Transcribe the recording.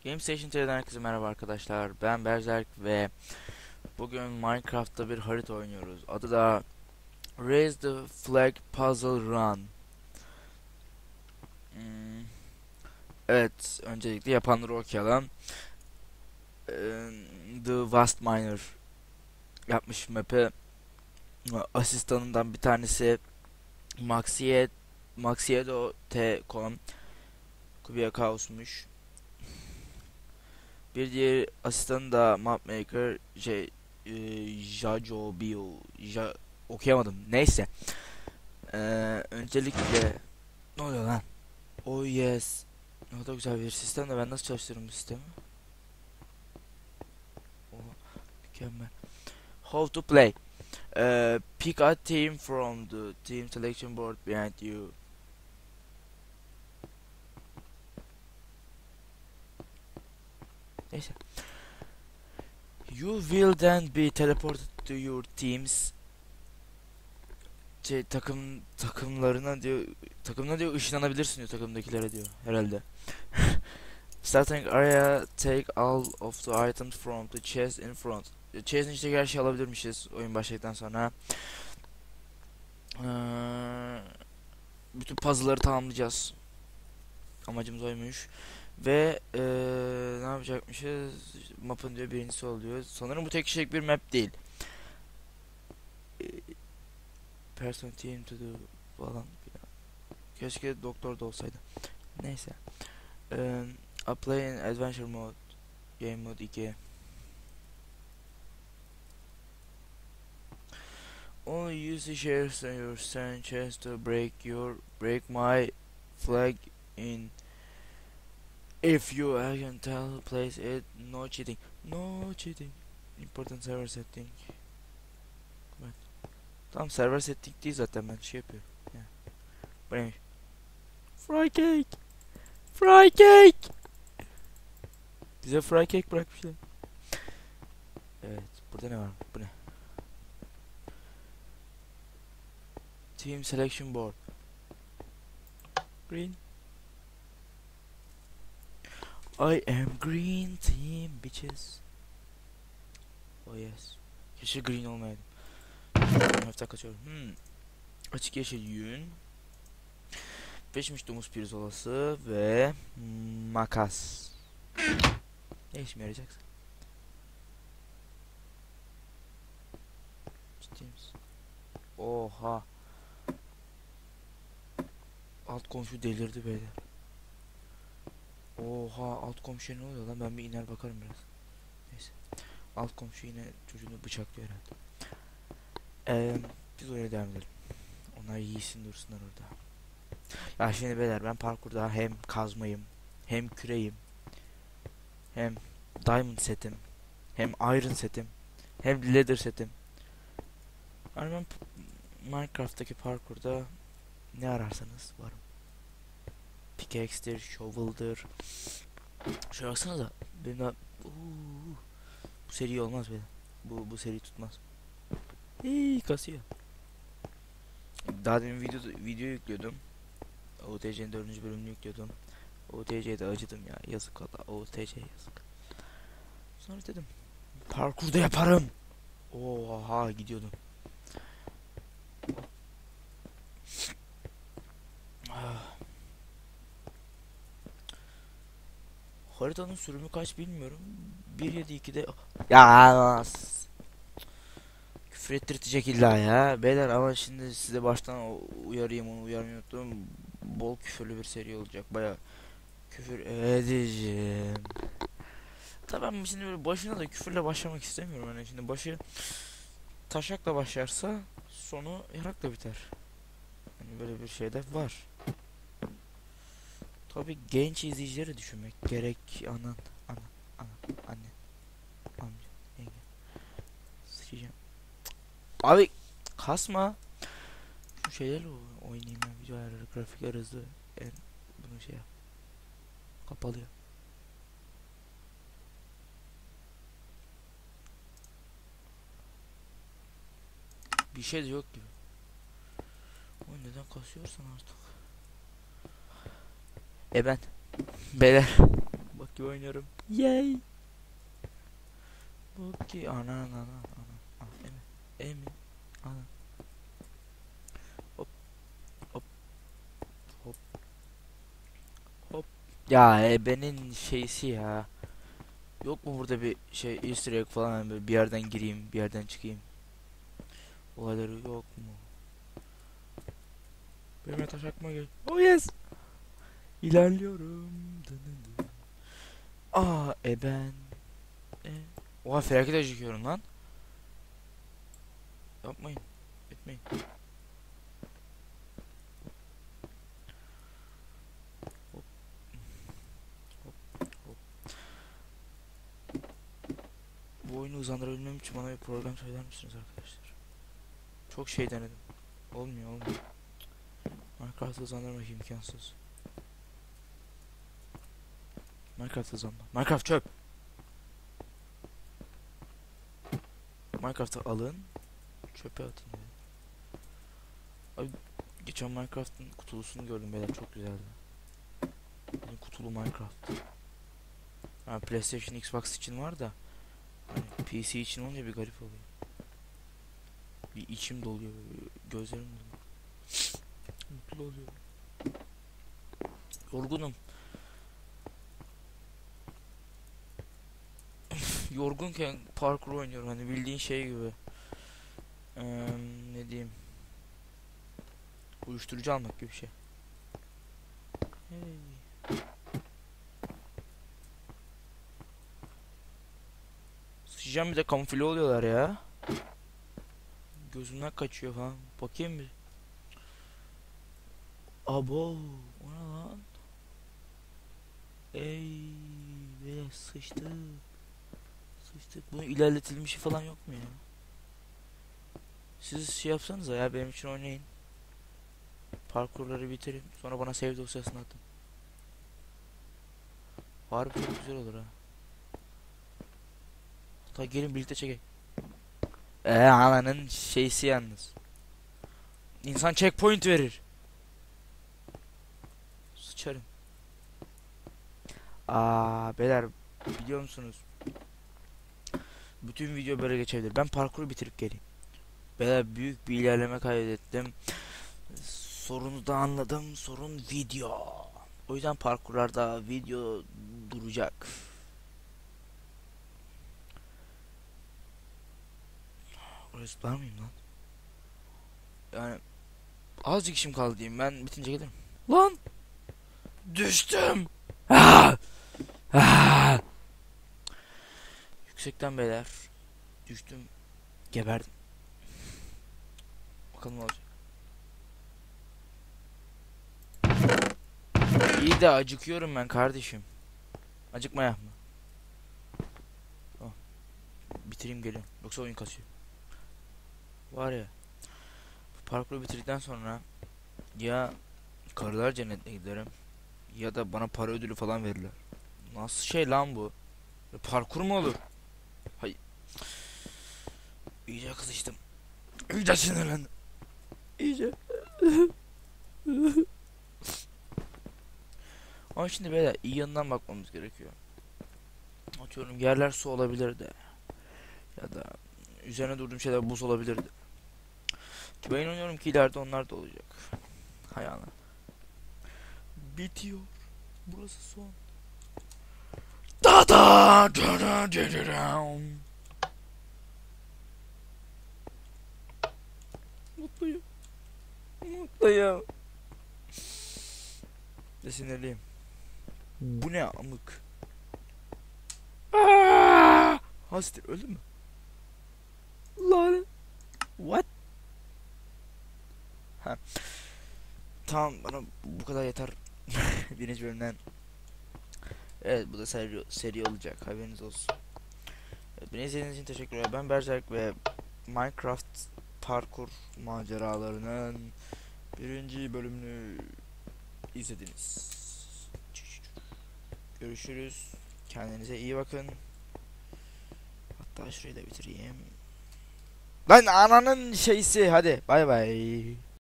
Game Station TV'den herkese merhaba arkadaşlar. Ben Berserk ve bugün Minecraft'ta bir harita oynuyoruz. Adı da Raise the Flag Puzzle Run. Hmm, Evet, öncelikle yapanları okuyalım. The Vast Miner yapmış map'i. Asistanından bir tanesi Maxiedo T.com Kubiyakaos'muş. Bir diğer asistanı da Mapmaker Jajobio okuyamadım. Neyse. Öncelikle ne oluyor lan? Oh yes. Ne kadar güzel bir sistem de ben nasıl çalıştırırım bu sistemi? Oh, mükemmel. How to play. Pick a team from the team selection board behind you. Neyse. You will then be teleported to your teams takımına diyor ışınlanabilirsin diyor takımdakilere diyor herhalde. Starting area, take all of the items from the chest in front. Chest'in içindeki her şeyi alabilirmişiz oyun başladıktan sonra. Bütün puzzle'ları tamamlayacağız. Amacımız oymuş. Ve ne yapacakmışız? Map'ın diyor birincisi oluyor. Sanırım bu tek kişilik bir map değil. Person team to do falan. Keşke doktor da olsaydı. Neyse. A play in adventure mode. Game mode 2. Only use the shares on your stand chest to break my flag in. If you can tell place it, no cheating. No cheating. Important server setting. Evet. Tamam, server setting değil zaten, ben şey yapıyorum. Yani. Bu neymiş? Fry cake. Fry cake. Bize fry cake bırakmışlar. Evet, burada ne var? Bu ne? Team selection board. Green. I am green team bitches. Oh yes. Keşke green olmayaydım. Hafta kaçıyorum. Açık yeşil yün. Pişmiş domuz pirzolası ve makas. Ne işime yarayacak? Ciddi misin? Oha. Alt komşu delirdi beyler. Oha, alt komşuya ne oluyor lan? Ben bir iner bakarım biraz. Neyse. Alt komşu yine çocuğunu bıçaklıyor herhalde. Biz oraya devam edelim. Onlar yiğitsin dursunlar orada. Ya şimdi beyler, ben parkurda hem kazmayım, hem küreyim, hem diamond setim, hem iron setim, hem leather setim. Yani ben Minecraft'taki parkurda ne ararsanız varım. Pickaxe'dir, shovel'dır. Şuna baksana da benim daha... Bu seri olmaz be. Bu seri tutmaz. Kasıyor. Daha demin video yüklüyordum. OTC'nin 4. bölümünü yüklüyordum. OTC'de acıdım ya. Yazık valla. OTC yazık. Sonra dedim, parkurda yaparım. Oha, gidiyordum. Haritanın sürümü kaç bilmiyorum. 1.7.2'de ya küfür ettirtecek illa ya. Beyler, ama şimdi size baştan uyarayım, onu uyarmayı unuttum. Bol küfürlü bir seri olacak. Baya küfür edeceğim. Tabii ben şimdi böyle başına da küfürle başlamak istemiyorum. Yani şimdi başı taşakla başlarsa sonu yarakla biter. Yani böyle bir şey de var. Tabii genç izleyicileri düşünmek gerek. Anan, anne, amca, yenge. Sıçacağım. Abi kasma. Şu şeylerle oynayayım ben. Video ayarları, grafikler hızlı. Bunu şey yap. Kapalı yap. Bir şey de yok gibi. O neden kasıyorsan artık. Ben. Beyler. Bak. gibi oynuyorum. Yay. Bok gibi. Ana. Ah, Emin. Ana. Hop hop hop hop. Ya benim şeysi ya. Yok mu burada bir şey Easter egg falan, hani böyle bir yerden gireyim, bir yerden çıkayım. Olayları yok mu? Benim taş aklıma gel. Oh yes. İlerliyorum. Aa ben. E. Oha felaket acıkıyorum lan. Yapmayın. Etmeyin. Hop hop hop. Bu oyunu hızlandırabilmem için bana bir program söyler misiniz arkadaşlar? Çok şey denedim. Olmuyor. Minecraft hızlandırmak imkansız. Minecraft hızlanma. Minecraft çöp. Minecraft'ı alın. Çöpe atın ya. Abi geçen Minecraft'ın kutulusunu gördüm beyler, çok güzeldi. Benim kutulu Minecraft. Yani PlayStation, Xbox için var da hani PC için olunca bir garip oluyor. Bir içim doluyor, gözlerim doluyor. Mutlu oluyorum. Yorgunum. Yorgunken parkur oynuyorum, hani bildiğin şey gibi. Ne diyeyim? Uyuşturucu almak gibi bir şey. Hey. Sıçacağım, bir de kamufle oluyorlar ya. Gözümden kaçıyor falan. Bakayım bir. Abo. O ne lan? Ey. Be sıçtık. Sıçtık. Bunun ilerletilmişi falan yok mu ya? Siz şey yapsanıza ya, benim için oynayın. Parkurları bitirin. Sonra bana save dosyasını atın. Harbi çok güzel olur ha. Hatta gelin birlikte çekelim. Ananın şeysi yalnız. İnsan checkpoint verir. Sıçarım. Beyler, biliyor musunuz? Bütün video böyle geçebilir. Ben parkuru bitirip geleyim. Beyler, büyük bir ilerleme kaydettim. Sorunu da anladım. Sorun video. O yüzden parkurlarda video duracak. Orası var mıyım lan? Yani azıcık işim kaldı diyeyim. Ben bitince gelirim. Lan! Düştüm! Yüksekten beyler. Düştüm. Geberdim. Bakalım ne olacak. İyi de acıkıyorum ben kardeşim. Acıkma yapma. Oh. Bitireyim geliyorum. Yoksa oyun kasıyor. Var ya. Parkuru bitirdikten sonra ya Karılar Cenneti'ne giderim ya da bana para ödülü falan verirler. Nasıl şey lan bu? Parkur mu olur? Hay. İyice kızıştım. İyice sinirlendim. İyice. Ama şimdi beyler iyi yanından bakmamız gerekiyor. Atıyorum yerler su olabilirdi. Ya da üzerine durduğum şeyler buz olabilirdi. Ki ben inanıyorum ki ileride onlar da olacak. Hay Allah. Bitiyor. Burası son. Da da da da da da. Mutluyum. Mutluyum. Ve sinirliyim. Bu ne amık? Hastir öldü mü? Lan. What? Ha. Tamam, bana bu kadar yeter. Birinci bölümden. Evet, bu da seri olacak, haberiniz olsun. Evet, beni izlediğiniz için teşekkürler. Ben Berserk ve Minecraft parkur maceralarının birinci bölümünü izlediniz. Görüşürüz. Kendinize iyi bakın. Hatta şurayı da bitireyim. Lan ananın şeysi, hadi bay bay.